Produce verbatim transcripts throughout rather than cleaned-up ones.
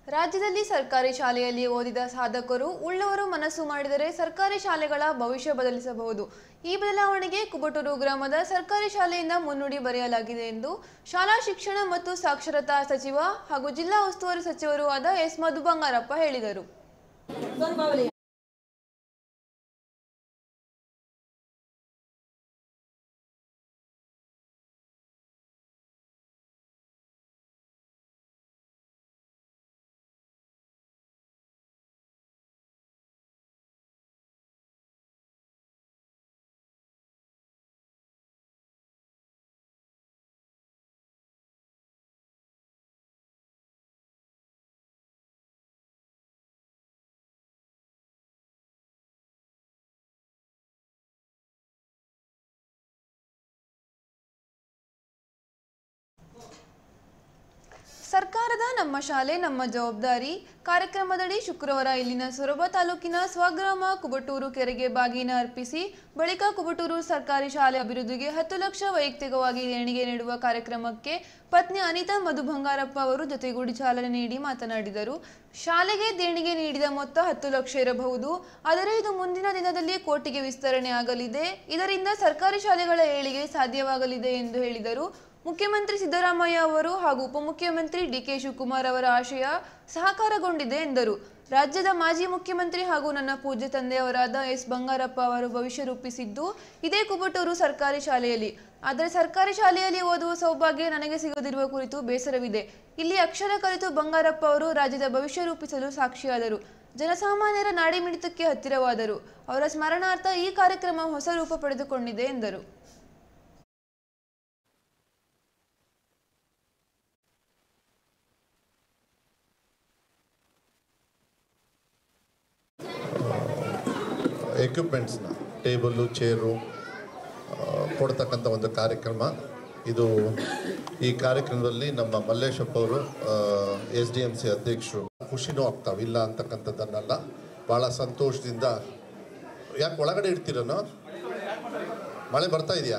ರಾಜ್ಯದಲ್ಲಿ ಸರ್ಕಾರಿ ಶಾಲೆಯಲ್ಲಿ ಓದಿದ ಸಾಧಕರು ಉಳ್ಳವರು ಮನಸ್ಸು ಮಾಡಿದರೆ ಸರ್ಕಾರಿ ಶಾಲೆಗಳ ಭವಿಷ್ಯ ಬದಲಿಸಬಹುದು. ಈ ಬದಲಾವಣೆಗೆ ಕುಬಟೂರು ಗ್ರಾಮದ ಸರ್ಕಾರಿ ಶಾಲೆಯಿಂದ ಮುನ್ನುಡಿ ಬರೆಯಲಾಗಿದೆ ಎಂದು ಶಾಲಾ ಶಿಕ್ಷಣ ಮತ್ತು ಸಾಕ್ಷರತಾ ಸಚಿವ ಹಾಗೂ ಜಿಲ್ಲಾ ಉಸ್ತುವಾರಿ ಸಚಿವರೂ ಆದ ಎಸ್ ಮಧು ಬಂಗಾರಪ್ಪ ಹೇಳಿದರು. ಸರ್ಕಾರದ ನಮ್ಮ ಶಾಲೆ ನಮ್ಮ ಜವಾಬ್ದಾರಿ ಕಾರ್ಯಕ್ರಮದಡಿ ಶುಕ್ರವಾರ ಇಲ್ಲಿನ ಸೊರಬ ತಾಲೂಕಿನ ಸ್ವಗ್ರಾಮ ಕುಬಟೂರು ಕೆರೆಗೆ ಬಾಗಿನ ಅರ್ಪಿಸಿ ಬಳಿಕ ಕುಬಟೂರು ಸರ್ಕಾರಿ ಶಾಲೆ ಅಭಿವೃದ್ಧಿಗೆ ಹತ್ತು ಲಕ್ಷ ವೈಯಕ್ತಿಕವಾಗಿ ದೇಣಿಗೆ ನೀಡುವ ಕಾರ್ಯಕ್ರಮಕ್ಕೆ ಪತ್ನಿ ಅನಿತಾ ಮಧು ಬಂಗಾರಪ್ಪ ಅವರು ಜೊತೆಗೂಡಿ ಚಾಲನೆ ನೀಡಿ ಮಾತನಾಡಿದರು. ಶಾಲೆಗೆ ದೇಣಿಗೆ ನೀಡಿದ ಮೊತ್ತ ಹತ್ತು ಲಕ್ಷ ಇರಬಹುದು, ಆದರೆ ಇದು ಮುಂದಿನ ದಿನದಲ್ಲಿ ಕೋಟಿಗೆ ವಿಸ್ತರಣೆ ಆಗಲಿದೆ. ಇದರಿಂದ ಸರ್ಕಾರಿ ಶಾಲೆಗಳ ಏಳಿಗೆ ಸಾಧ್ಯವಾಗಲಿದೆ ಎಂದು ಹೇಳಿದರು. ಮುಖ್ಯಮಂತ್ರಿ ಸಿದ್ದರಾಮಯ್ಯ ಅವರು ಹಾಗೂ ಉಪಮುಖ್ಯಮಂತ್ರಿ ಡಿ ಕೆ ಶಿವಕುಮಾರ್ ಅವರ ಆಶಯ ಸಹಕಾರಗೊಂಡಿದೆ ಎಂದರು. ರಾಜ್ಯದ ಮಾಜಿ ಮುಖ್ಯಮಂತ್ರಿ ಹಾಗೂ ನನ್ನ ಪೂಜ್ಯ ತಂದೆಯವರಾದ ಎಸ್ ಬಂಗಾರಪ್ಪ ಅವರು ಭವಿಷ್ಯ ರೂಪಿಸಿದ್ದು ಇದೇ ಕುಬಟೂರು ಸರ್ಕಾರಿ ಶಾಲೆಯಲ್ಲಿ. ಆದರೆ ಸರ್ಕಾರಿ ಶಾಲೆಯಲ್ಲಿ ಓದುವ ಸೌಭಾಗ್ಯ ನನಗೆ ಸಿಗದಿರುವ ಕುರಿತು ಬೇಸರವಿದೆ. ಇಲ್ಲಿ ಅಕ್ಷರ ಕಲಿತು ಬಂಗಾರಪ್ಪ ಅವರು ರಾಜ್ಯದ ಭವಿಷ್ಯ ರೂಪಿಸಲು ಸಾಕ್ಷಿಯಾದರು. ಜನಸಾಮಾನ್ಯರ ನಾಡಿಮಿಡಿತಕ್ಕೆ ಹತ್ತಿರವಾದರು. ಅವರ ಸ್ಮರಣಾರ್ಥ ಈ ಕಾರ್ಯಕ್ರಮ ಹೊಸ ರೂಪ ಪಡೆದುಕೊಂಡಿದೆ ಎಂದರು. ಎಕ್ವಿಪ್ಮೆಂಟ್ಸ್ನ ಟೇಬಲ್ಲು ಚೇರು ಕೊಡ್ತಕ್ಕಂಥ ಒಂದು ಕಾರ್ಯಕ್ರಮ ಇದು. ಈ ಕಾರ್ಯಕ್ರಮದಲ್ಲಿ ನಮ್ಮ ಮಲ್ಲೇಶಪ್ಪ ಅವರು ಎಸ್ ಡಿ ಎಮ್ ಸಿ ಅಧ್ಯಕ್ಷರು ಖುಷಿನೂ ಆಗ್ತಾವೆ, ಇಲ್ಲ ಅಂತಕ್ಕಂಥದ್ದನ್ನೆಲ್ಲ ಭಾಳ ಸಂತೋಷದಿಂದ. ಯಾಕೆ ಒಳಗಡೆ ಇಡ್ತೀರನೋ? ಮಳೆ ಬರ್ತಾ ಇದೆಯಾ?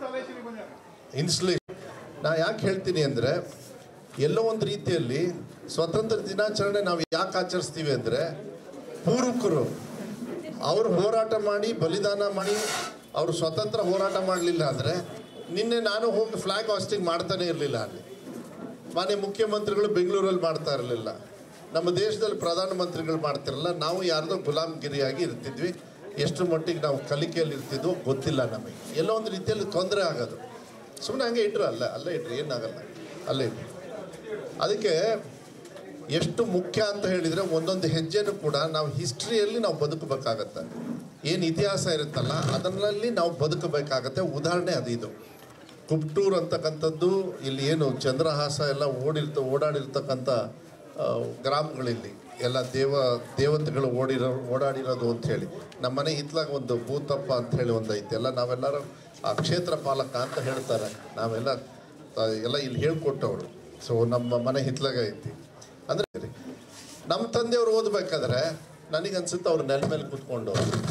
ಇನ್ಸ್ಲೇಷನ್ ನಾ ಯಾಕೆ ಹೇಳ್ತೀನಿ ಅಂದರೆ, ಎಲ್ಲೋ ಒಂದು ರೀತಿಯಲ್ಲಿ ಸ್ವತಂತ್ರ ದಿನಾಚರಣೆ ನಾವು ಯಾಕೆ ಆಚರಿಸ್ತೀವಿ ಅಂದರೆ, ಪೂರ್ವಕರು ಅವರು ಹೋರಾಟ ಮಾಡಿ ಬಲಿದಾನ ಮಾಡಿ ಅವರು ಸ್ವತಂತ್ರ ಹೋರಾಟ ಮಾಡಲಿಲ್ಲ ಅಂದರೆ ನಿನ್ನೆ ನಾನು ಹೋಗಿ ಫ್ಲ್ಯಾಗ್ ಹಾಸ್ಟಿಂಗ್ ಮಾಡ್ತಾನೆ ಇರಲಿಲ್ಲ. ಅಲ್ಲಿ ಮಾನ್ಯ ಮುಖ್ಯಮಂತ್ರಿಗಳು ಬೆಂಗಳೂರಲ್ಲಿ ಮಾಡ್ತಾ ಇರಲಿಲ್ಲ, ನಮ್ಮ ದೇಶದಲ್ಲಿ ಪ್ರಧಾನಮಂತ್ರಿಗಳು ಮಾಡ್ತಿರಲ್ಲ. ನಾವು ಯಾರ್ದೋ ಗುಲಾಮ್ಗಿರಿಯಾಗಿ ಇರ್ತಿದ್ವಿ. ಎಷ್ಟು ಮಟ್ಟಿಗೆ ನಾವು ಕಲಿಕೆಯಲ್ಲಿ ಇರ್ತಿದ್ವೋ ಗೊತ್ತಿಲ್ಲ ನಮಗೆ. ಎಲ್ಲೋ ಒಂದು ರೀತಿಯಲ್ಲಿ ತೊಂದರೆ ಆಗೋದು. ಸುಮ್ಮನೆ ಹಂಗೆ ಇಟ್ಟರು, ಅಲ್ಲ ಅಲ್ಲೇ ಇಟ್ರಿ, ಏನಾಗಲ್ಲ, ಅಲ್ಲೇ ಇಟ್ರಿ. ಅದಕ್ಕೆ ಎಷ್ಟು ಮುಖ್ಯ ಅಂತ ಹೇಳಿದರೆ, ಒಂದೊಂದು ಹೆಜ್ಜೆನೂ ಕೂಡ ನಾವು ಹಿಸ್ಟ್ರಿಯಲ್ಲಿ ನಾವು ಬದುಕಬೇಕಾಗತ್ತೆ. ಏನು ಇತಿಹಾಸ ಇರುತ್ತಲ್ಲ ಅದರಲ್ಲಿ ನಾವು ಬದುಕಬೇಕಾಗತ್ತೆ. ಉದಾಹರಣೆ ಅದು. ಇದು ಕುಬಟೂರು ಅಂತಕ್ಕಂಥದ್ದು ಇಲ್ಲಿ ಏನು ಚಂದ್ರಹಾಸ ಎಲ್ಲ ಓಡಿರ್ತ ಓಡಾಡಿರ್ತಕ್ಕಂಥ ಗ್ರಾಮಗಳಿಲ್ಲಿ ಎಲ್ಲ ದೇವ ದೇವತೆಗಳು ಓಡಿರೋ ಓಡಾಡಿರೋದು ಅಂಥೇಳಿ. ನಮ್ಮ ಮನೆ ಹಿತ್ಲಾಗ ಒಂದು ಭೂತಪ್ಪ ಅಂಥೇಳಿ ಒಂದು ಐತೆ. ಎಲ್ಲ ನಾವೆಲ್ಲರೂ ಆ ಕ್ಷೇತ್ರ ಪಾಲಕ ಅಂತ ಹೇಳ್ತಾರೆ. ನಾವೆಲ್ಲ ಎಲ್ಲ ಇಲ್ಲಿ ಹೇಳ್ಕೊಟ್ಟವರು. ಸೊ ನಮ್ಮ ಮನೆ ಹಿತ್ಲಾಗ ಐತಿ. ಅಂದರೆ ನಮ್ಮ ತಂದೆಯವರು ಓದಬೇಕಾದ್ರೆ ನನಗನ್ಸುತ್ತೆ ಅವ್ರು ನೆಲ ಮೇಲೆ ಕೂತ್ಕೊಂಡು,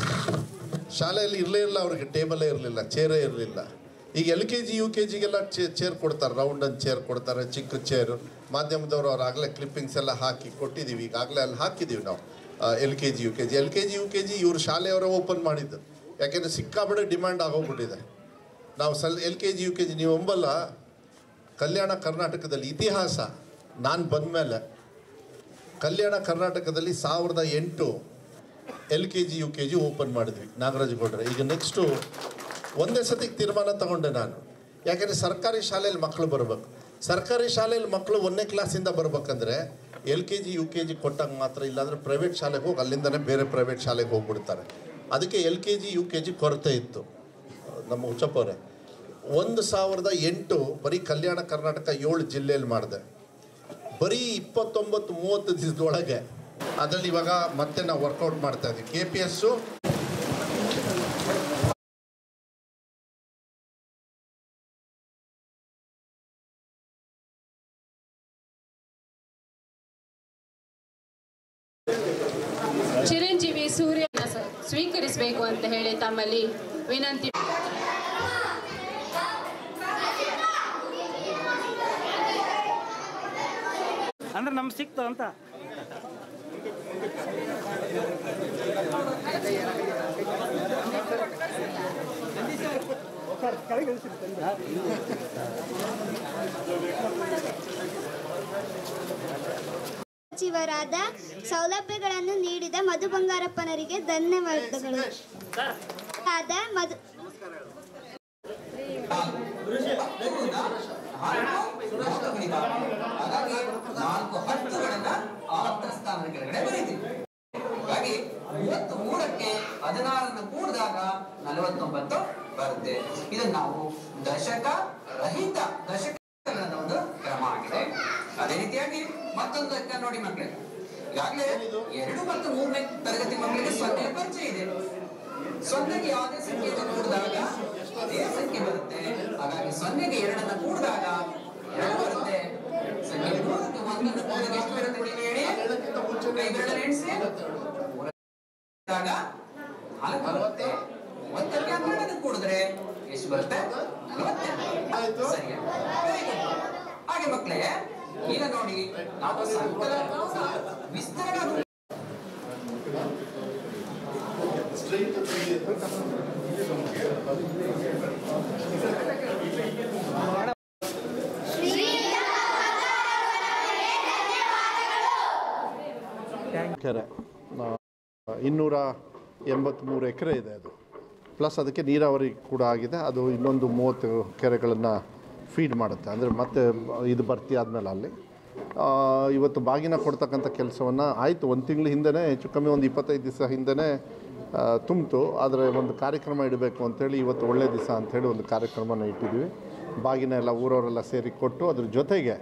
ಶಾಲೆಯಲ್ಲಿ ಇರಲೇ ಇಲ್ಲ, ಅವ್ರಿಗೆ ಟೇಬಲೇ ಇರಲಿಲ್ಲ, ಚೇರೇ ಇರಲಿಲ್ಲ. ಈಗ L K G U K ಜಿಗೆಲ್ಲ ಚೇ ಚೇರ್ ಕೊಡ್ತಾರೆ, ರೌಂಡ್ ಒಂದು ಚೇರ್ ಕೊಡ್ತಾರೆ, ಚಿಕ್ಕ ಚೇರು. ಮಾಧ್ಯಮದವರು ಅವ್ರು ಆಗಲೇ ಕ್ಲಿಪ್ಪಿಂಗ್ಸ್ ಎಲ್ಲ ಹಾಕಿ ಕೊಟ್ಟಿದ್ದೀವಿ. ಈಗಾಗಲೇ ಅಲ್ಲಿ ಹಾಕಿದ್ದೀವಿ ನಾವು L K G U K G L K G U K G ಇವ್ರು ಶಾಲೆಯವರೇ ಓಪನ್ ಮಾಡಿದ್ದು. ಯಾಕೆಂದರೆ ಸಿಕ್ಕಾಬಡೆ ಡಿಮ್ಯಾಂಡ್ ಆಗೋಗ್ಬಿಟ್ಟಿದೆ. ನಾವು ಸಲ್ L K G U K G ನೀವು ಒಂಬಲ್ಲ ಕಲ್ಯಾಣ ಕರ್ನಾಟಕದಲ್ಲಿ ಇತಿಹಾಸ. ನಾನು ಬಂದ ಮೇಲೆ ಕಲ್ಯಾಣ ಕರ್ನಾಟಕದಲ್ಲಿ ಸಾವಿರದ ಎಂಟು L K G U K G open ಮಾಡಿದ್ವಿ ನಾಗರಾಜ್ ಗೌಡ್ರೆ. ಈಗ ನೆಕ್ಸ್ಟು ಒಂದೇ ಸತಿಗೆ ತೀರ್ಮಾನ ತಗೊಂಡೆ ನಾನು. ಯಾಕೆಂದರೆ ಸರ್ಕಾರಿ ಶಾಲೆಯಲ್ಲಿ ಮಕ್ಕಳು ಬರಬೇಕು. ಸರ್ಕಾರಿ ಶಾಲೆಯಲ್ಲಿ ಮಕ್ಕಳು ಒಂದನೇ ಕ್ಲಾಸಿಂದ ಬರ್ಬೇಕಂದ್ರೆ L K G U K G ಕೊಟ್ಟಾಗ ಮಾತ್ರ, ಇಲ್ಲಾಂದರೆ ಪ್ರೈವೇಟ್ ಶಾಲೆಗೆ ಹೋಗಿ ಅಲ್ಲಿಂದನೇ ಬೇರೆ ಪ್ರೈವೇಟ್ ಶಾಲೆಗೆ ಹೋಗ್ಬಿಡ್ತಾರೆ. ಅದಕ್ಕೆ L K G U K G ಕೊರತೆ ಇತ್ತು. ನಮ್ಮ ಹುಚ್ಚಪ್ಪವ್ರೆ ಒಂದು ಸಾವಿರದ ಎಂಟು ಬರೀ ಕಲ್ಯಾಣ ಕರ್ನಾಟಕ ಏಳು ಜಿಲ್ಲೆಯಲ್ಲಿ ಮಾಡಿದೆ. ಬರೀ ಇಪ್ಪತ್ತೊಂಬತ್ತು ಮೂವತ್ತು ದಿವಸದೊಳಗೆ ಅದರಲ್ಲಿ ಇವಾಗ ಮತ್ತೆ ನಾವು ವರ್ಕೌಟ್ ಮಾಡ್ತಾ ಇದ್ದೀವಿ. K P S Chiranjeevi Surya ಸ್ವೀಕರಿಸಬೇಕು ಅಂತ ಹೇಳಿ ತಮ್ಮಲ್ಲಿ ವಿನಂತಿ. ಅಂದ್ರೆ ನಮ್ಗೆ ಸಿಕ್ತು ಅಂತ ಸಚಿವರಾದ ಸೌಲಭ್ಯಗಳನ್ನು ನೀಡಿದ ಮಧು ಬಂಗಾರಪ್ಪನವರಿಗೆ ಧನ್ಯವಾದಗಳು. ಮಧು ನಾಲ್ಕು ಹತ್ತುಗಳನ್ನ ಆ ಹತ್ತರ ಸ್ಥಾನದ ಕೆಳಗಡೆ ಬರೀತೀವಿ. ಹಾಗಾಗಿ ಮೂವತ್ತ್ ಮೂರಕ್ಕೆ ಹದಿನಾರನ್ನು ಕೂಡಿದಾಗ ನಲವತ್ತೊಂಬತ್ತು ಬರುತ್ತೆ. ಇದನ್ನು ನಾವು ದಶಕ ರಹಿತ ದಶಕ ಒಂದು ಕ್ರಮ ಆಗಿದೆ. ಅದೇ ರೀತಿಯಾಗಿ ಮತ್ತೊಂದು ಲೆಕ್ಕ ನೋಡಿ ಮಕ್ಕಳೇ, ಈಗಾಗಲೇ ಎರಡು ಮತ್ತು ಮೂರನೇ ತರಗತಿ ಮಕ್ಕಳಿಗೆ ಸೊನ್ನೆ ಪರಿಚಯ ಇದೆ. ಸೊನ್ನೆಗೆ ಯಾವುದೇ ಸಂಖ್ಯೆ ಕೂಡಿದಾಗ ಅದೇ ಸಂಖ್ಯೆ ಬರುತ್ತೆ. ಹಾಗಾಗಿ ಸೊನ್ನೆಗೆ ಎರಡನ್ನ ಕೂಡಿದಾಗ ಎರಡು ಬರುತ್ತೆ. ಸಂಖ್ಯೆ ಮೂರಕ್ಕೆ ಒಂದನ್ನು ಕೂಡಿದಾಗ ಎಷ್ಟು ಬರುತ್ತೆ ನೀವು ಹೇಳಿ? ಕೈ ಬೆರಳಲ್ಲಿ ಎಣಿಸಿ. ನಾಲ್ಕು ಬರುತ್ತೆ. ಒಂದಕ್ಕೆ ಹನ್ನೆರಡನ್ನು ಕೂಡಿದ್ರೆ ಎಷ್ಟು ಬರುತ್ತೆ? ನಲವತ್ತೆಂಟು. ಸರಿಯಾ? ಹಾಗೆ ಮಕ್ಕಳೇ, ಈಗ ನೋಡಿ ನಾವು ಸಂಕಲನ ವಿಸ್ತರಣೆ ಕೆರೆ ಇನ್ನೂರ ಎಂಬತ್ತ್ಮೂರು ಎಕರೆ ಇದೆ. ಅದು ಪ್ಲಸ್ ಅದಕ್ಕೆ ನೀರಾವರಿ ಕೂಡ ಆಗಿದೆ. ಅದು ಇನ್ನೊಂದು ಮೂವತ್ತು ಕೆರೆಗಳನ್ನು ಫೀಡ್ ಮಾಡುತ್ತೆ. ಅಂದರೆ ಮತ್ತೆ ಇದು ಭರ್ತಿ ಆದಮೇಲೆ ಅಲ್ಲಿ ಇವತ್ತು ಬಾಗಿನ ಕೊಡ್ತಕ್ಕಂಥ ಕೆಲಸವನ್ನು ಆಯಿತು. ಒಂದು ತಿಂಗಳ ಹಿಂದೆ, ಹೆಚ್ಚು ಕಮ್ಮಿ ಒಂದು ಇಪ್ಪತ್ತೈದು ದಿವಸ ಹಿಂದೆ ತುಂಬಿತು. ಆದರೆ ಒಂದು ಕಾರ್ಯಕ್ರಮ ಇಡಬೇಕು ಅಂಥೇಳಿ ಇವತ್ತು ಒಳ್ಳೆಯ ದಿವಸ ಅಂಥೇಳಿ ಒಂದು ಕಾರ್ಯಕ್ರಮನ ಇಟ್ಟಿದ್ವಿ. ಬಾಗಿನ ಎಲ್ಲ ಊರವರೆಲ್ಲ ಸೇರಿ ಕೊಟ್ಟು, ಅದ್ರ ಜೊತೆಗೆ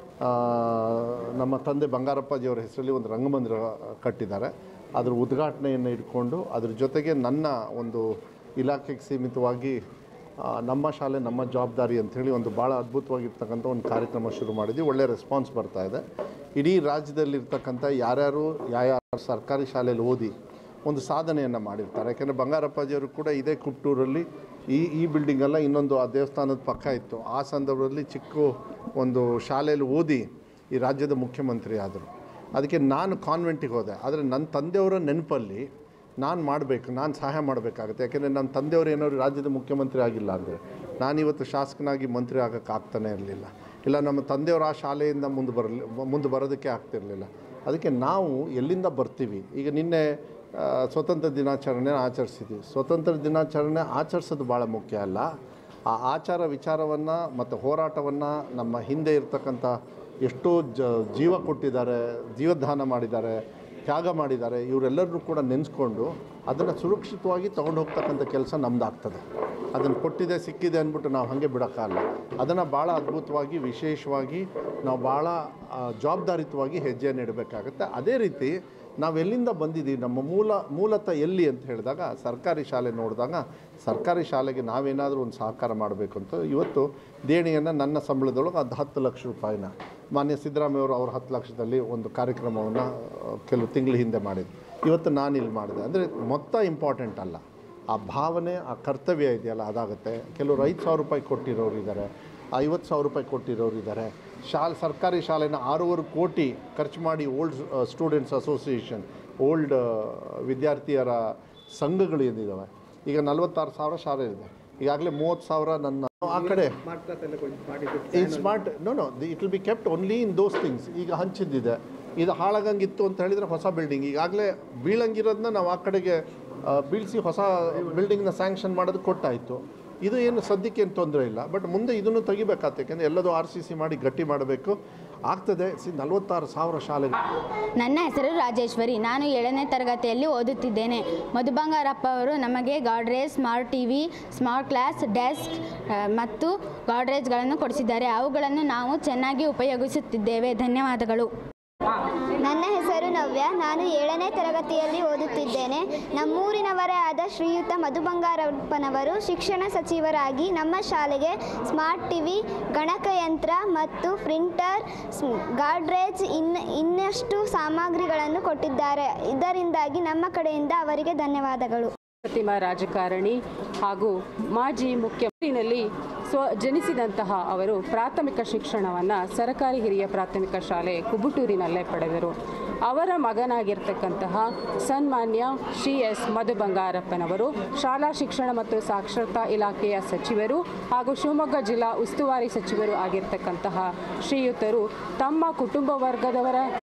ನಮ್ಮ ತಂದೆ ಬಂಗಾರಪ್ಪಾಜಿಯವರ ಹೆಸರಲ್ಲಿ ಒಂದು ರಂಗಮಂದಿರ ಕಟ್ಟಿದ್ದಾರೆ. ಅದರ ಉದ್ಘಾಟನೆಯನ್ನು ಇಟ್ಕೊಂಡು ಅದ್ರ ಜೊತೆಗೆ ನನ್ನ ಒಂದು ಇಲಾಖೆಗೆ ಸೀಮಿತವಾಗಿ ನಮ್ಮ ಶಾಲೆ ನಮ್ಮ ಜವಾಬ್ದಾರಿ ಅಂಥೇಳಿ ಒಂದು ಭಾಳ ಅದ್ಭುತವಾಗಿರ್ತಕ್ಕಂಥ ಒಂದು ಕಾರ್ಯಕ್ರಮ ಶುರು ಮಾಡಿದ್ವಿ. ಒಳ್ಳೆಯ ರೆಸ್ಪಾನ್ಸ್ ಬರ್ತಾಯಿದೆ. ಇಡೀ ರಾಜ್ಯದಲ್ಲಿರ್ತಕ್ಕಂಥ ಯಾರ್ಯಾರು ಯಾರ್ಯಾರು ಸರ್ಕಾರಿ ಶಾಲೆಯಲ್ಲಿ ಓದಿ ಒಂದು ಸಾಧನೆಯನ್ನು ಮಾಡಿರ್ತಾರೆ. ಯಾಕೆಂದರೆ ಬಂಗಾರಪ್ಪಾಜಿಯವರು ಕೂಡ ಇದೇ ಕುಪ್ಟೂರಲ್ಲಿ ಈ ಈ ಬಿಲ್ಡಿಂಗೆಲ್ಲ ಇನ್ನೊಂದು ಆ ದೇವಸ್ಥಾನದ ಪಕ್ಕ ಇತ್ತು. ಆ ಸಂದರ್ಭದಲ್ಲಿ ಚಿಕ್ಕ ಒಂದು ಶಾಲೆಯಲ್ಲಿ ಓದಿ ಈ ರಾಜ್ಯದ ಮುಖ್ಯಮಂತ್ರಿ ಆದರು. ಅದಕ್ಕೆ ನಾನು ಕಾನ್ವೆಂಟಿಗೆ ಹೋದೆ. ಆದರೆ ನನ್ನ ತಂದೆಯವರ ನೆನಪಲ್ಲಿ ನಾನು ಮಾಡಬೇಕು, ನಾನು ಸಹಾಯ ಮಾಡಬೇಕಾಗುತ್ತೆ. ಯಾಕೆಂದರೆ ನನ್ನ ತಂದೆಯವರು ಏನಾದ್ರು ರಾಜ್ಯದ ಮುಖ್ಯಮಂತ್ರಿ ಆಗಿಲ್ಲ ಅಂದರೆ ನಾನಿವತ್ತು ಶಾಸಕನಾಗಿ ಮಂತ್ರಿ ಆಗೋಕ್ಕೆ ಆಗ್ತಾನೆ ಇರಲಿಲ್ಲ. ಇಲ್ಲ ನಮ್ಮ ತಂದೆಯವರು ಆ ಶಾಲೆಯಿಂದ ಮುಂದೆ ಬರಲಿ ಮುಂದೆ ಬರೋದಕ್ಕೆ ಆಗ್ತಿರಲಿಲ್ಲ. ಅದಕ್ಕೆ ನಾವು ಎಲ್ಲಿಂದ ಬರ್ತೀವಿ. ಈಗ ನಿನ್ನೆ ಸ್ವತಂತ್ರ ದಿನಾಚರಣೆ ಆಚರಿಸಿದ್ವಿ. ಸ್ವತಂತ್ರ ದಿನಾಚರಣೆ ಆಚರಿಸೋದು ಭಾಳ ಮುಖ್ಯ ಅಲ್ಲ, ಆ ಆಚಾರ ವಿಚಾರವನ್ನು ಮತ್ತು ಹೋರಾಟವನ್ನು ನಮ್ಮ ಹಿಂದೆ ಇರ್ತಕ್ಕಂಥ ಎಷ್ಟೋ ಜ ಜೀವ ಕೊಟ್ಟಿದ್ದಾರೆ, ಜೀವದಾನ ಮಾಡಿದ್ದಾರೆ, ತ್ಯಾಗ ಮಾಡಿದ್ದಾರೆ, ಇವರೆಲ್ಲರೂ ಕೂಡ ನೆನೆಸ್ಕೊಂಡು ಅದನ್ನು ಸುರಕ್ಷಿತವಾಗಿ ತೊಗೊಂಡು ಹೋಗ್ತಕ್ಕಂಥ ಕೆಲಸ ನಮ್ಮದಾಗ್ತದೆ. ಅದನ್ನು ಕೊಟ್ಟಿದೆ ಸಿಕ್ಕಿದೆ ಅಂದ್ಬಿಟ್ಟು ನಾವು ಹಾಗೆ ಬಿಡೋಕ್ಕಾಗಲ್ಲ. ಅದನ್ನು ಭಾಳ ಅದ್ಭುತವಾಗಿ ವಿಶೇಷವಾಗಿ ನಾವು ಭಾಳ ಜವಾಬ್ದಾರಿತವಾಗಿ ಹೆಜ್ಜೆಯನ್ನು ಇಡಬೇಕಾಗತ್ತೆ. ಅದೇ ರೀತಿ ನಾವೆಲ್ಲಿಂದ ಬಂದಿದ್ದೀವಿ, ನಮ್ಮ ಮೂಲ ಮೂಲತಃ ಎಲ್ಲಿ ಅಂತ ಹೇಳಿದಾಗ ಸರ್ಕಾರಿ ಶಾಲೆ ನೋಡಿದಾಗ ಸರ್ಕಾರಿ ಶಾಲೆಗೆ ನಾವೇನಾದರೂ ಒಂದು ಸಹಕಾರ ಮಾಡಬೇಕು ಅಂತ ಇವತ್ತು ದೇಣಿಯನ್ನು ನನ್ನ ಸಂಬಳದೊಳಗೆ ಅದು ಹತ್ತು ಲಕ್ಷ ರೂಪಾಯಿನ ಮಾನ್ಯ ಸಿದ್ದರಾಮಯ್ಯವರು ಅವ್ರ ಹತ್ತು ಲಕ್ಷದಲ್ಲಿ ಒಂದು ಕಾರ್ಯಕ್ರಮವನ್ನು ಕೆಲವು ತಿಂಗಳ ಹಿಂದೆ ಮಾಡಿದ್ರು. ಇವತ್ತು ನಾನಿಲ್ಲಿ ಮಾಡಿದೆ. ಅಂದರೆ ಮೊತ್ತ ಇಂಪಾರ್ಟೆಂಟ್ ಅಲ್ಲ, ಆ ಭಾವನೆ, ಆ ಕರ್ತವ್ಯ ಇದೆಯಲ್ಲ ಅದಾಗುತ್ತೆ. ಕೆಲವರು ಐದು ಸಾವಿರ ರೂಪಾಯಿ ಕೊಟ್ಟಿರೋರು ಇದ್ದಾರೆ, ಐವತ್ತು ಸಾವಿರ ರೂಪಾಯಿ ಕೊಟ್ಟಿರೋರು ಇದ್ದಾರೆ. ಶಾಲೆ ಸರ್ಕಾರಿ ಶಾಲೆನ ಆರೂವರೆ ಕೋಟಿ ಖರ್ಚು ಮಾಡಿ ಓಲ್ಡ್ ಸ್ಟೂಡೆಂಟ್ಸ್ ಅಸೋಸಿಯೇಷನ್, ಓಲ್ಡ್ ವಿದ್ಯಾರ್ಥಿಯರ ಸಂಘಗಳು ಏನಿದ್ದಾವೆ, ಈಗ ನಲ್ವತ್ತಾರು ಸಾವಿರ ಶಾಲೆ ಇದೆ. ಈಗಾಗಲೇ ಮೂವತ್ತು ಸಾವಿರ ನನ್ನ ಆ ಕಡೆ ಈ smart no no it will be kept only in those things. ಈಗ ಹಂಚಿದ್ದಿದೆ, ಇದು ಹಾಳಾಗಂಗಿತ್ತು ಅಂತ ಹೇಳಿದರೆ ಹೊಸ ಬಿಲ್ಡಿಂಗ್ ಈಗಾಗಲೇ ಬೀಳಂಗಿರೋದನ್ನ ನಾವು ಆ ಕಡೆಗೆ ಬೀಳಿಸಿ ಹೊಸ ಬಿಲ್ಡಿಂಗ್ನ ಸ್ಯಾಂಕ್ಷನ್ ಮಾಡೋದು ಕೊಟ್ಟಾಯಿತು. ಇದು ಏನು ಸದ್ಯಕ್ಕೆ ಏನು ತೊಂದರೆ ಇಲ್ಲ, ಬಟ್ ಮುಂದೆ ಇದನ್ನು ತೆಗಿಬೇಕಾಗ್ತದೆ. ಯಾಕೆಂದರೆ ಎಲ್ಲದೂ ಆರ್ ಸಿ ಸಿ ಮಾಡಿ ಗಟ್ಟಿ ಮಾಡಬೇಕು ಆಗ್ತದೆ. ಸಿ ನಲವತ್ತಾರು ಸಾವಿರ ಶಾಲೆಗಳು. ನನ್ನ ಹೆಸರು ರಾಜೇಶ್ವರಿ, ನಾನು ಏಳನೇ ತರಗತಿಯಲ್ಲಿ ಓದುತ್ತಿದ್ದೇನೆ. ಮಧು ಬಂಗಾರಪ್ಪ ಅವರು ನಮಗೆ Godrej, smart T V, smart class, desk ಮತ್ತು ಗಾಡ್ರೇಜ್ಗಳನ್ನು ಕೊಡಿಸಿದ್ದಾರೆ. ಅವುಗಳನ್ನು ನಾವು ಚೆನ್ನಾಗಿ ಉಪಯೋಗಿಸುತ್ತಿದ್ದೇವೆ. ಧನ್ಯವಾದಗಳು. ನನ್ನ ಹೆಸರು ನವ್ಯ, ನಾನು ಏಳನೇ ತರಗತಿಯಲ್ಲಿ ಓದುತ್ತಿದ್ದೇನೆ. ನಮ್ಮೂರಿನವರೇ ಆದ ಶ್ರೀಯುತ ಮಧು ಬಂಗಾರಪ್ಪನವರು ಶಿಕ್ಷಣ ಸಚಿವರಾಗಿ ನಮ್ಮ ಶಾಲೆಗೆ ಸ್ಮಾರ್ಟ್ ಟಿವಿ, ಗಣಕಯಂತ್ರ ಮತ್ತು ಪ್ರಿಂಟರ್, ಗಾಡ್ರೇಜ್ ಇನ್ನು ಇನ್ನಷ್ಟು ಸಾಮಗ್ರಿಗಳನ್ನು ಕೊಟ್ಟಿದ್ದಾರೆ. ಇದರಿಂದಾಗಿ ನಮ್ಮ ಕಡೆಯಿಂದ ಅವರಿಗೆ ಧನ್ಯವಾದಗಳು. ಪ್ರತಿಮಾ ರಾಜಕಾರಣಿ ಹಾಗೂ ಮಾಜಿ ಮುಖ್ಯಮಂತ್ರಿನಲ್ಲಿ ಸ್ವ ಜನಿಸಿದಂತಹ ಅವರು ಪ್ರಾಥಮಿಕ ಶಿಕ್ಷಣವನ್ನು ಸರ್ಕಾರಿ ಹಿರಿಯ ಪ್ರಾಥಮಿಕ ಶಾಲೆ ಕುಬುಟೂರಿನಲ್ಲೇ ಪಡೆದರು. ಅವರ ಮಗನಾಗಿರ್ತಕ್ಕಂತಹ ಸನ್ಮಾನ್ಯ ಶ್ರೀ ಎಸ್ ಮಧು ಬಂಗಾರಪ್ಪನವರು ಶಾಲಾ ಶಿಕ್ಷಣ ಮತ್ತು ಸಾಕ್ಷರತಾ ಇಲಾಖೆಯ ಸಚಿವರು ಹಾಗೂ ಶಿವಮೊಗ್ಗ ಜಿಲ್ಲಾ ಉಸ್ತುವಾರಿ ಸಚಿವರು ಆಗಿರ್ತಕ್ಕಂತಹ ಶ್ರೀಯುತರು ತಮ್ಮ ಕುಟುಂಬ ವರ್ಗದವರ